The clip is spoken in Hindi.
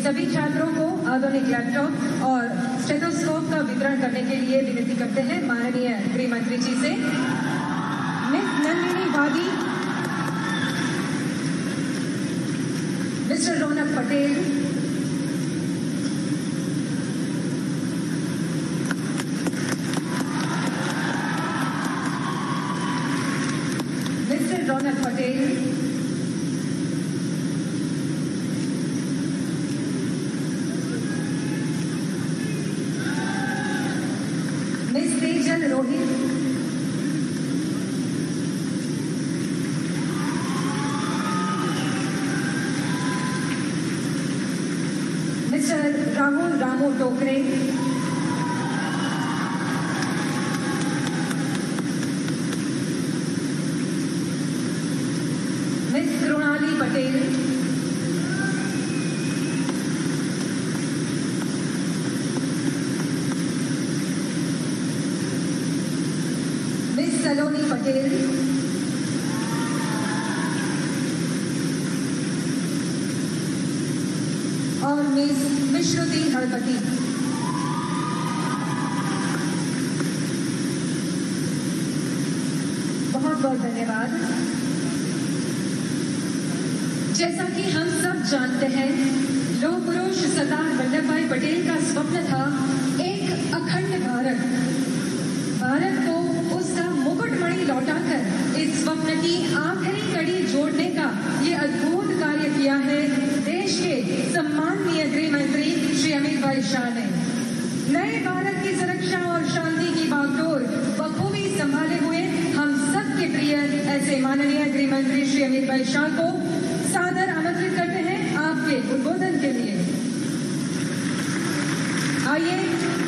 सभी छात्रों को आधुनिक लैपटॉप और स्टेथोस्कोप का वितरण करने के लिए विनती करते हैं माननीय गृह मंत्री जी से। Miss Nandini Vadi, mister Raunak Patel, mister Raunak Patel, miss Tejal Rohit, mister Rahul Ramu Tokre, miss Krunali Patel, miss Saloni Patel, और मिस विश्रुति हड़पति। बहुत बहुत धन्यवाद। जैसा कि हम सब जानते हैं, लौह पुरुष सरदार वल्लभ भाई पटेल का स्वप्न था एक अखंड भारत। भारत को उसका मुकुटमणि लौटाकर इस स्वप्न की आखिरी कड़ी जोड़ने का ये अद्भुत कार्य किया है देश के सम्माननीय गृह मंत्री श्री अमित भाई शाह ने। नए भारत की सुरक्षा और शांति की बागडोर बखूबी संभाले हुए हम सबके प्रिय ऐसे माननीय गृह मंत्री श्री अमित भाई शाह को सादर आमंत्रित करते हैं आपके उद्बोधन के लिए। आइए